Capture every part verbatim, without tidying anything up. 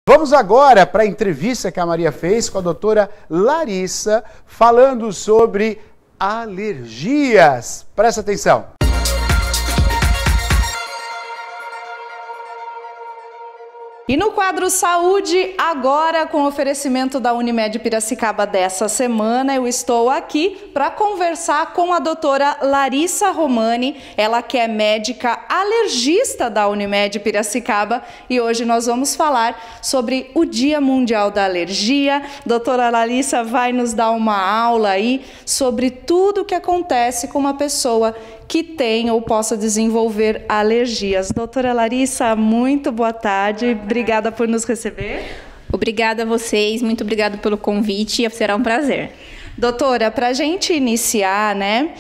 Vamos agora para a entrevista que a Maria fez com a doutora Larissa, falando sobre alergias. Presta atenção. E no quadro Saúde, agora com o oferecimento da Unimed Piracicaba dessa semana, eu estou aqui para conversar com a doutora Larissa Romani, ela que é médica alergista da Unimed Piracicaba, e hoje nós vamos falar sobre o Dia Mundial da Alergia. Doutora Larissa vai nos dar uma aula aí sobre tudo o que acontece com uma pessoa que tem ou possa desenvolver alergias. Doutora Larissa, muito boa tarde. Obrigada por nos receber. Obrigada a vocês, muito obrigada pelo convite, será um prazer. Doutora, para a gente iniciar, né,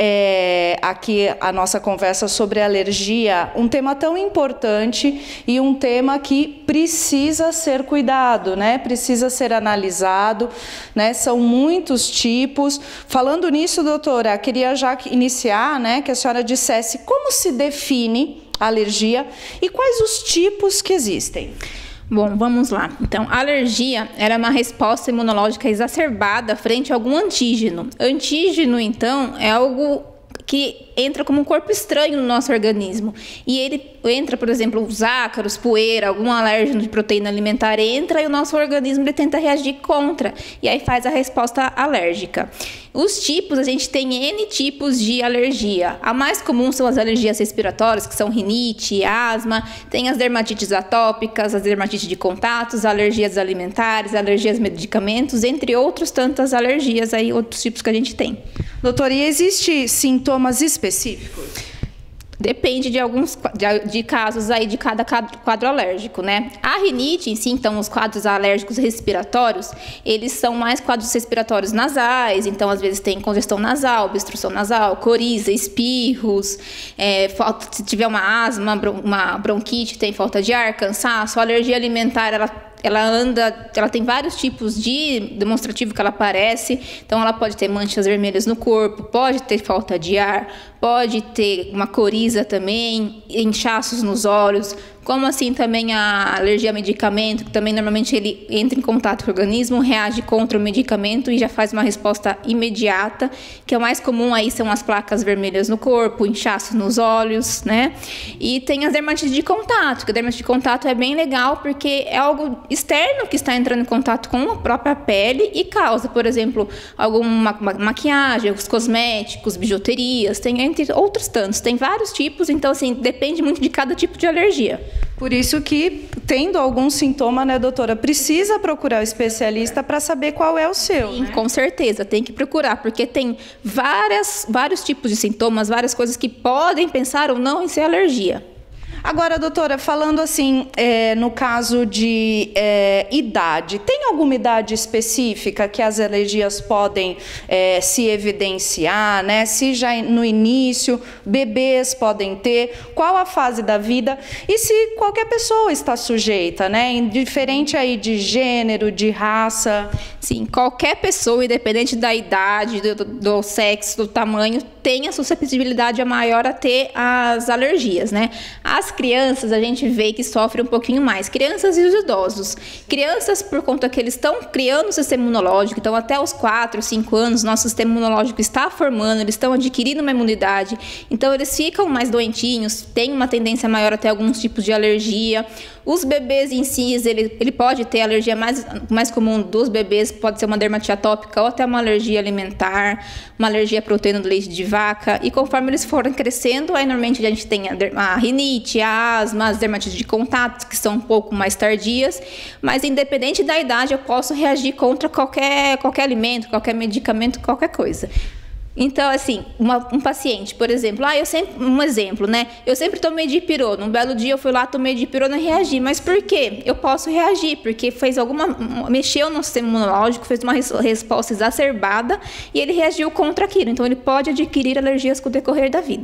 é, aqui a nossa conversa sobre alergia, um tema tão importante e um tema que precisa ser cuidado, né, precisa ser analisado, né, são muitos tipos. Falando nisso, doutora, queria já iniciar, né, que a senhora dissesse como se define a alergia e quais os tipos que existem. Bom, vamos lá. Então, a alergia era uma resposta imunológica exacerbada frente a algum antígeno. Antígeno, então, é algo que entra como um corpo estranho no nosso organismo. E ele entra, por exemplo, os ácaros, poeira, algum alérgeno de proteína alimentar entra e o nosso organismo ele tenta reagir contra. E aí faz a resposta alérgica. Os tipos, a gente tem N tipos de alergia. A mais comum são as alergias respiratórias, que são rinite, asma. Tem as dermatites atópicas, as dermatites de contatos, alergias alimentares, alergias a medicamentos, entre outros tantas alergias aí, outros tipos que a gente tem. Doutora, e existe sintomas específicos? Depende de alguns de, de casos aí de cada quadro alérgico, né? A rinite em si, então, os quadros alérgicos respiratórios, eles são mais quadros respiratórios nasais, então, às vezes tem congestão nasal, obstrução nasal, coriza, espirros, é, falta, se tiver uma asma, uma bronquite, tem falta de ar, cansaço, alergia alimentar, ela Ela anda, ela tem vários tipos de demonstrativo que ela aparece, então ela pode ter manchas vermelhas no corpo, pode ter falta de ar, pode ter uma coriza também, inchaços nos olhos, como assim também a alergia a medicamento, que também normalmente ele entra em contato com o organismo, reage contra o medicamento e já faz uma resposta imediata, que é o mais comum aí são as placas vermelhas no corpo, inchaços nos olhos, né? E tem as dermatites de contato, que a dermatite de contato é bem legal porque é algo externo que está entrando em contato com a própria pele e causa, por exemplo, alguma maquiagem, os cosméticos, bijuterias, tem entre outros tantos, tem vários tipos, então assim, depende muito de cada tipo de alergia. Por isso que, tendo algum sintoma, né, doutora, precisa procurar o especialista para saber qual é o seu. Sim, né? Com certeza, tem que procurar, porque tem várias, vários tipos de sintomas, várias coisas que podem pensar ou não em ser alergia. Agora, doutora, falando assim, é, no caso de é, idade, tem alguma idade específica que as alergias podem é, se evidenciar, né? Se já no início, bebês podem ter, qual a fase da vida e se qualquer pessoa está sujeita, né? Indiferente aí de gênero, de raça. Sim, qualquer pessoa, independente da idade, do, do sexo, do tamanho, tem a suscetibilidade maior a ter as alergias, né? As crianças, a gente vê que sofrem um pouquinho mais. Crianças e os idosos. Crianças, por conta que eles estão criando o sistema imunológico, então até os quatro, cinco anos, nosso sistema imunológico está formando, eles estão adquirindo uma imunidade, então eles ficam mais doentinhos, têm uma tendência maior a ter alguns tipos de alergia. Os bebês em si, ele, ele pode ter alergia mais, mais comum dos bebês, pode ser uma dermatite atópica ou até uma alergia alimentar, uma alergia à proteína do leite de vaca. E conforme eles forem crescendo, aí normalmente a gente tem a, a rinite, a asma, as dermatites de contato, que são um pouco mais tardias. Mas independente da idade, eu posso reagir contra qualquer, qualquer alimento, qualquer medicamento, qualquer coisa. Então, assim, uma, um paciente, por exemplo, ah, eu sempre, um exemplo, né? Eu sempre tomei dipirona. Um belo dia eu fui lá, tomei dipirona e reagi. Mas por quê? Eu posso reagir, porque fez alguma, mexeu no sistema imunológico, fez uma resposta exacerbada e ele reagiu contra aquilo. Então, ele pode adquirir alergias com o decorrer da vida.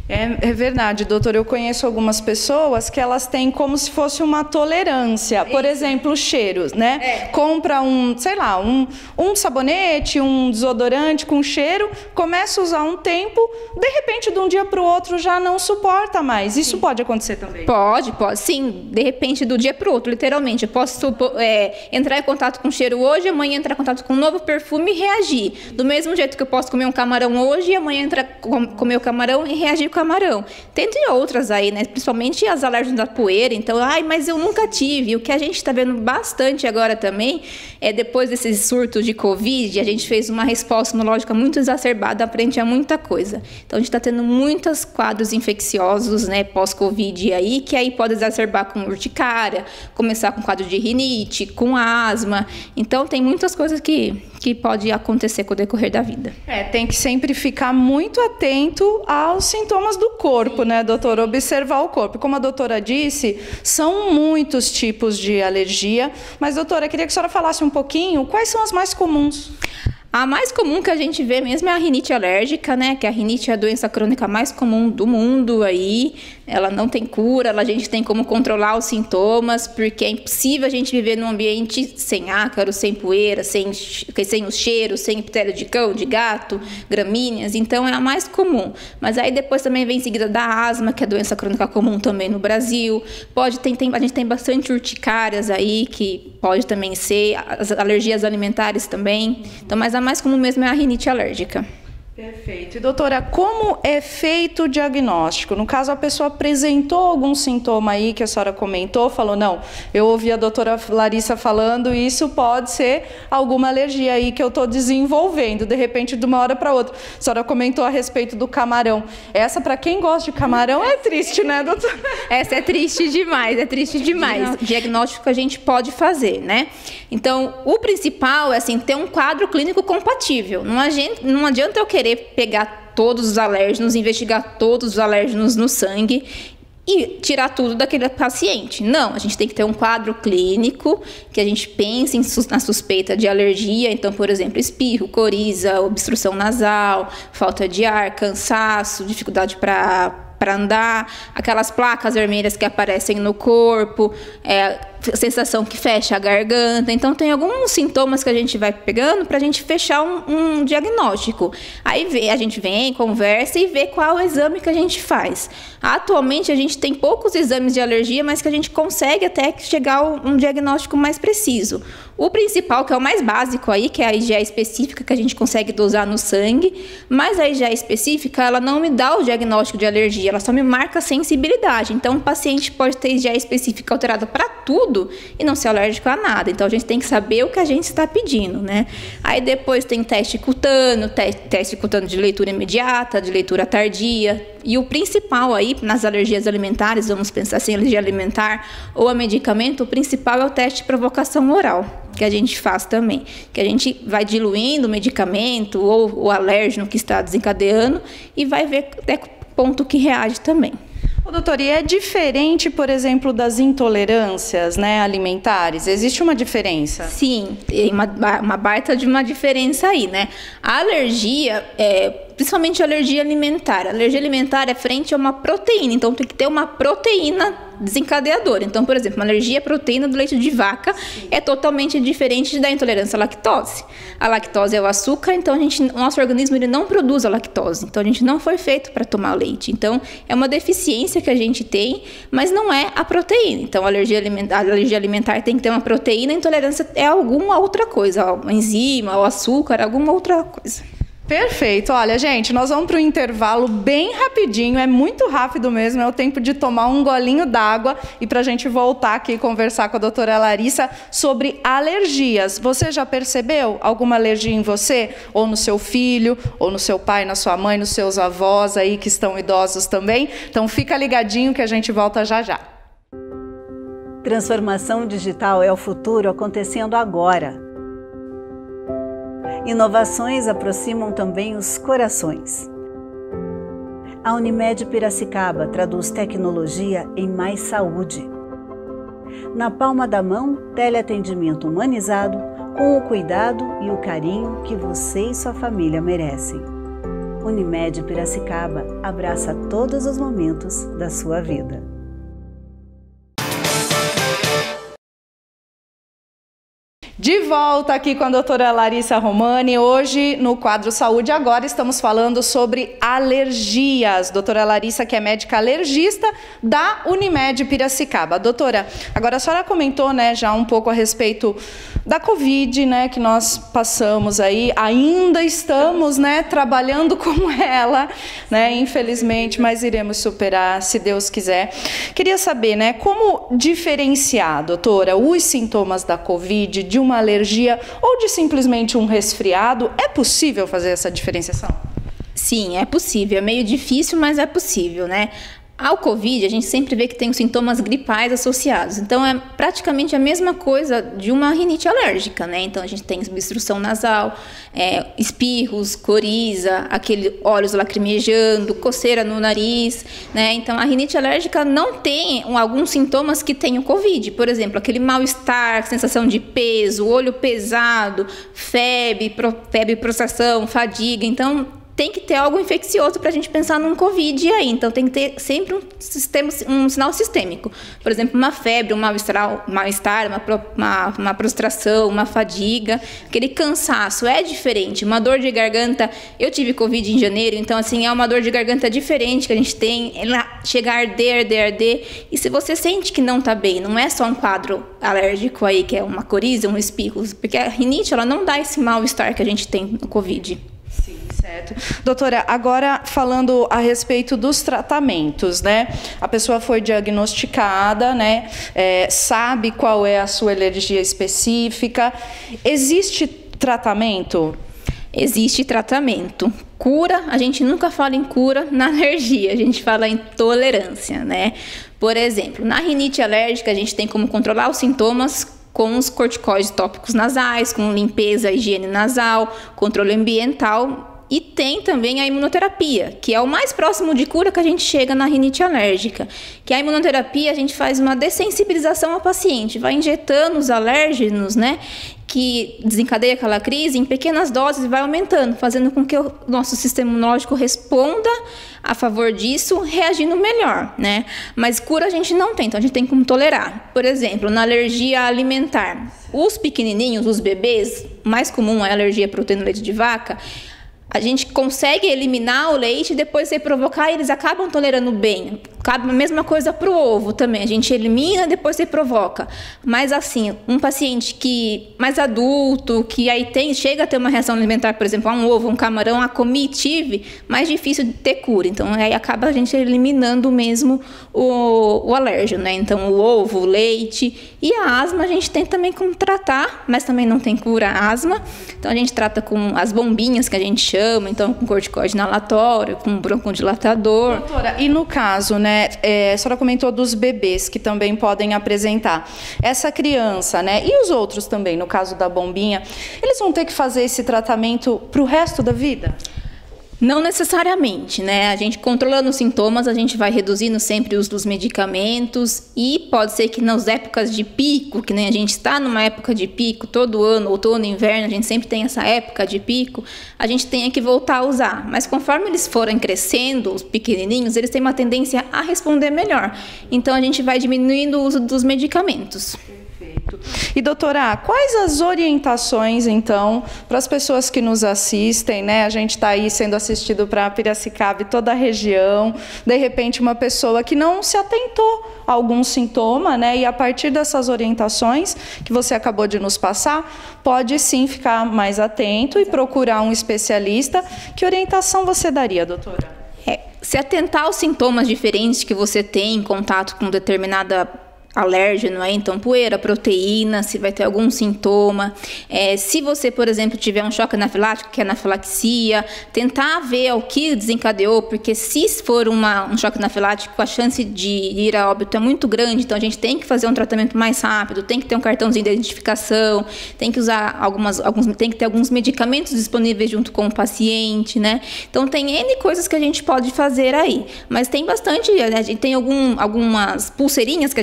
É, é verdade, doutor. Eu conheço algumas pessoas que elas têm como se fosse uma tolerância. Por Isso. exemplo, cheiros, né? É. Compra um, sei lá, um, um sabonete, um desodorante com cheiro, começa a usar um tempo, de repente, de um dia para o outro já não suporta mais. Isso Sim. pode acontecer também? Pode, pode. Sim, de repente, do dia para o outro, literalmente. Eu posso é, entrar em contato com cheiro hoje, amanhã entrar em contato com um novo perfume e reagir. Do mesmo jeito que eu posso comer um camarão hoje e amanhã entrar comer o camarão e reagir com camarão. Tem outras aí, né? Principalmente as alérgicas da poeira. Então, ai, mas eu nunca tive. O que a gente está vendo bastante agora também é depois desses surtos de Covid, a gente fez uma resposta imunológica muito exacerbada frente a muita coisa. Então, a gente está tendo muitos quadros infecciosos, né, pós-Covid aí, que aí pode exacerbar com urticária, começar com quadro de rinite, com asma. Então, tem muitas coisas que, que pode acontecer com o decorrer da vida. É, tem que sempre ficar muito atento aos sintomas do corpo, né, doutora? Observar o corpo. Como a doutora disse, são muitos tipos de alergia. Mas, doutora, queria que a senhora falasse um pouquinho quais são as mais comuns. A mais comum que a gente vê mesmo é a rinite alérgica, né? Que a rinite é a doença crônica mais comum do mundo aí. Ela não tem cura, a gente tem como controlar os sintomas, porque é impossível a gente viver num ambiente sem ácaro, sem poeira, sem, sem os cheiros, sem epitélio de cão, de gato, gramíneas. Então é a mais comum. Mas aí depois também vem em seguida da asma, que é a doença crônica comum também no Brasil. Pode ter, tem, a gente tem bastante urticárias aí, que pode também ser, as alergias alimentares também. Então, mas a mais comum mesmo é a rinite alérgica. Perfeito. E, doutora, como é feito o diagnóstico? No caso, a pessoa apresentou algum sintoma aí que a senhora comentou, falou, não, eu ouvi a doutora Larissa falando, e isso pode ser alguma alergia aí que eu estou desenvolvendo, de repente, de uma hora para outra. A senhora comentou a respeito do camarão. Essa, para quem gosta de camarão, é triste, né, doutora? Essa é triste demais, é triste demais. Diagnóstico a gente pode fazer, né? Então, o principal é, assim, ter um quadro clínico compatível. Não adianta, não adianta eu querer pegar todos os alérgenos, investigar todos os alérgenos no sangue e tirar tudo daquele paciente. Não, a gente tem que ter um quadro clínico que a gente pense em, na suspeita de alergia. Então, por exemplo, espirro, coriza, obstrução nasal, falta de ar, cansaço, dificuldade para para andar, aquelas placas vermelhas que aparecem no corpo, é, sensação que fecha a garganta. Então, tem alguns sintomas que a gente vai pegando para a gente fechar um, um diagnóstico. Aí vê, a gente vem, conversa e vê qual é o exame que a gente faz. Atualmente, a gente tem poucos exames de alergia, mas que a gente consegue até chegar a um diagnóstico mais preciso. O principal, que é o mais básico aí, que é a I G E específica, que a gente consegue dosar no sangue, mas a I G E específica, ela não me dá o diagnóstico de alergia, ela só me marca a sensibilidade. Então, o paciente pode ter I G E específica alterada para tudo e não ser alérgico a nada. Então, a gente tem que saber o que a gente está pedindo, né? Aí, depois tem teste cutâneo, te teste cutâneo de leitura imediata, de leitura tardia. E o principal aí, nas alergias alimentares, vamos pensar assim, alergia alimentar ou a medicamento, o principal é o teste de provocação oral, que a gente faz também. Que a gente vai diluindo o medicamento ou o alérgeno que está desencadeando e vai ver até que ponto que reage também. Ô, doutor, e é diferente, por exemplo, das intolerâncias, né, alimentares? Existe uma diferença? Sim, tem uma, uma baita de uma diferença aí, né? A alergia, é, principalmente a alergia alimentar. A alergia alimentar é frente a uma proteína, então tem que ter uma proteína desencadeadora. Então, por exemplo, uma alergia à proteína do leite de vaca é totalmente diferente da intolerância à lactose. A lactose é o açúcar, então a gente, o nosso organismo ele não produz a lactose. Então, a gente não foi feito para tomar leite. Então, é uma deficiência que a gente tem, mas não é a proteína. Então, a alergia alimentar, a alergia alimentar tem que ter uma proteína, a intolerância é alguma outra coisa, uma enzima, o açúcar, alguma outra coisa. Perfeito. Olha, gente, nós vamos para o intervalo bem rapidinho, é muito rápido mesmo, é o tempo de tomar um golinho d'água e para a gente voltar aqui e conversar com a doutora Larissa sobre alergias. Você já percebeu alguma alergia em você? Ou no seu filho, ou no seu pai, na sua mãe, nos seus avós aí que estão idosos também? Então fica ligadinho que a gente volta já já. Transformação digital é o futuro acontecendo agora. Inovações aproximam também os corações. A Unimed Piracicaba traduz tecnologia em mais saúde. Na palma da mão, teleatendimento humanizado com o cuidado e o carinho que você e sua família merecem. Unimed Piracicaba abraça todos os momentos da sua vida. De volta aqui com a doutora Larissa Romani, hoje no quadro Saúde Agora estamos falando sobre alergias. Doutora Larissa, que é médica alergista da Unimed Piracicaba. Doutora, agora a senhora comentou, né, já um pouco a respeito da Covid, né, que nós passamos aí, ainda estamos, né, trabalhando com ela, né, infelizmente, mas iremos superar, se Deus quiser. Queria saber, né, como diferenciar, doutora, os sintomas da Covid de uma alergia ou de simplesmente um resfriado? É possível fazer essa diferenciação? Sim, é possível. É meio difícil, mas é possível, né? Ao Covid, a gente sempre vê que tem os sintomas gripais associados. Então, é praticamente a mesma coisa de uma rinite alérgica, né? Então, a gente tem obstrução nasal, é, espirros, coriza, aquele olhos lacrimejando, coceira no nariz, né? Então, a rinite alérgica não tem alguns sintomas que tem o Covid. Por exemplo, aquele mal-estar, sensação de peso, olho pesado, febre, pro, febre, prostração, fadiga. Então, tem que ter algo infeccioso para a gente pensar num Covid aí. Então, tem que ter sempre um, sistema, um sinal sistêmico. Por exemplo, uma febre, um mal-estar, mal-estar, uma, uma, uma prostração, uma fadiga, aquele cansaço é diferente. Uma dor de garganta, eu tive Covid em janeiro, então, assim, é uma dor de garganta diferente que a gente tem. Ela chega a arder, arder, arder. E se você sente que não está bem, não é só um quadro alérgico aí, que é uma coriza, um espirro, porque a rinite, ela não dá esse mal-estar que a gente tem no Covid. Certo. Doutora, agora falando a respeito dos tratamentos, né? A pessoa foi diagnosticada, né? É, sabe qual é a sua alergia específica. Existe tratamento? Existe tratamento. Cura, a gente nunca fala em cura na alergia, a gente fala em tolerância, né? Por exemplo, na rinite alérgica, a gente tem como controlar os sintomas com os corticoides tópicos nasais, com limpeza, higiene nasal, controle ambiental. E tem também a imunoterapia, que é o mais próximo de cura que a gente chega na rinite alérgica. Que a imunoterapia, a gente faz uma dessensibilização ao paciente, vai injetando os alérgenos, né, que desencadeia aquela crise em pequenas doses e vai aumentando, fazendo com que o nosso sistema imunológico responda a favor disso, reagindo melhor, né? Mas cura a gente não tem, então a gente tem como tolerar. Por exemplo, na alergia alimentar, os pequenininhos, os bebês, mais comum é a alergia à proteína do leite de vaca, a gente consegue eliminar o leite e depois, se provocar, eles acabam tolerando bem. A mesma coisa para o ovo também. A gente elimina e depois se provoca. Mas assim, um paciente que mais adulto, que aí tem, chega a ter uma reação alimentar, por exemplo, a um ovo, um camarão, a comi e tive, mais difícil de ter cura. Então, aí acaba a gente eliminando mesmo o, o alérgeno, né? Então, o ovo, o leite e a asma a gente tem também como tratar, mas também não tem cura a asma. Então, a gente trata com as bombinhas que a gente chama, então com corticoide inalatório, com broncodilatador. Doutora, e no caso, né, é, a senhora comentou dos bebês que também podem apresentar. Essa criança, né, e os outros também, no caso da bombinha, eles vão ter que fazer esse tratamento para o resto da vida? Não necessariamente, né? A gente controlando os sintomas, a gente vai reduzindo sempre o uso dos medicamentos e pode ser que nas épocas de pico, que nem a gente está numa época de pico todo ano, outono, inverno, a gente sempre tem essa época de pico, a gente tenha que voltar a usar. Mas conforme eles forem crescendo, os pequenininhos, eles têm uma tendência a responder melhor. Então a gente vai diminuindo o uso dos medicamentos. E doutora, quais as orientações, então, para as pessoas que nos assistem, né? A gente está aí sendo assistido para Piracicaba e toda a região, de repente uma pessoa que não se atentou a algum sintoma, né? E a partir dessas orientações que você acabou de nos passar, pode sim ficar mais atento e procurar um especialista. Que orientação você daria, doutora? É, se atentar aos sintomas diferentes que você tem em contato com determinada alérgeno, aí, então poeira, proteína, se vai ter algum sintoma. É, se você, por exemplo, tiver um choque anafilático, que é anafilaxia, tentar ver o que desencadeou, porque se for uma, um choque anafilático, a chance de ir a óbito é muito grande, então a gente tem que fazer um tratamento mais rápido, tem que ter um cartãozinho de identificação, tem que usar algumas, alguns, tem que ter alguns medicamentos disponíveis junto com o paciente, né? Então tem N coisas que a gente pode fazer aí, mas tem bastante, a gente tem algum, algumas pulseirinhas que a gente usa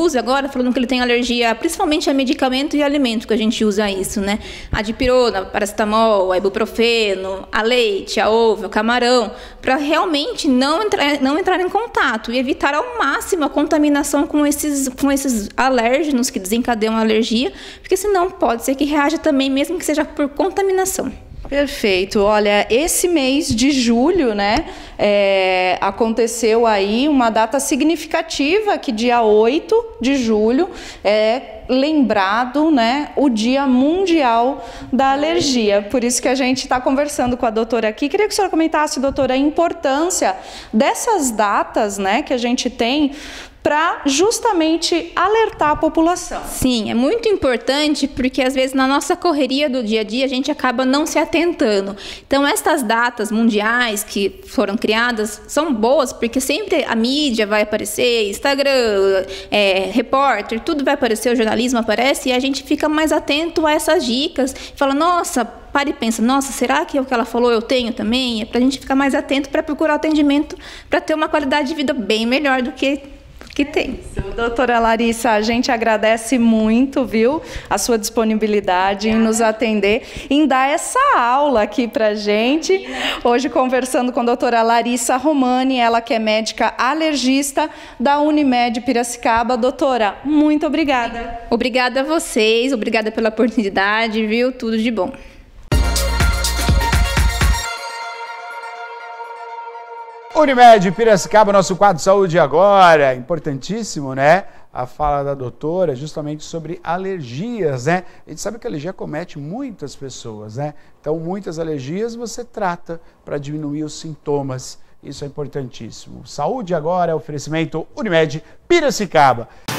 Inclusive agora falando que ele tem alergia principalmente a medicamento e alimento, que a gente usa isso, né? A dipirona, paracetamol, a ibuprofeno, a leite, a ovo, o camarão, para realmente não entrar, não entrar em contato e evitar ao máximo a contaminação com esses, com esses alérgenos que desencadeiam a alergia, porque senão pode ser que reaja também, mesmo que seja por contaminação. Perfeito. Olha, esse mês de julho, né, é, aconteceu aí uma data significativa, que dia oito de julho é lembrado, né, o Dia Mundial da Alergia. Por isso que a gente está conversando com a doutora aqui. Queria que a senhora comentasse, doutora, a importância dessas datas, né, que a gente tem para justamente alertar a população. Sim, é muito importante, porque às vezes na nossa correria do dia a dia a gente acaba não se atentando. Então estas datas mundiais que foram criadas são boas, porque sempre a mídia vai aparecer, Instagram, é, repórter, tudo vai aparecer, o jornalismo aparece, e a gente fica mais atento a essas dicas, fala, nossa, para e pensa, nossa, será que o que ela falou eu tenho também? É para a gente ficar mais atento para procurar atendimento, para ter uma qualidade de vida bem melhor do que que tem. Doutora Larissa, a gente agradece muito, viu, a sua disponibilidade em nos atender, em dar essa aula aqui pra gente. Hoje conversando com a doutora Larissa Romani, ela que é médica alergista da Unimed Piracicaba. Doutora, muito obrigada. Obrigada a vocês, obrigada pela oportunidade, viu, tudo de bom. Unimed Piracicaba, nosso quadro Saúde Agora, importantíssimo, né? A fala da doutora justamente sobre alergias, né? A gente sabe que a alergia comete muitas pessoas, né? Então, muitas alergias você trata para diminuir os sintomas. Isso é importantíssimo. Saúde Agora é oferecimento Unimed Piracicaba.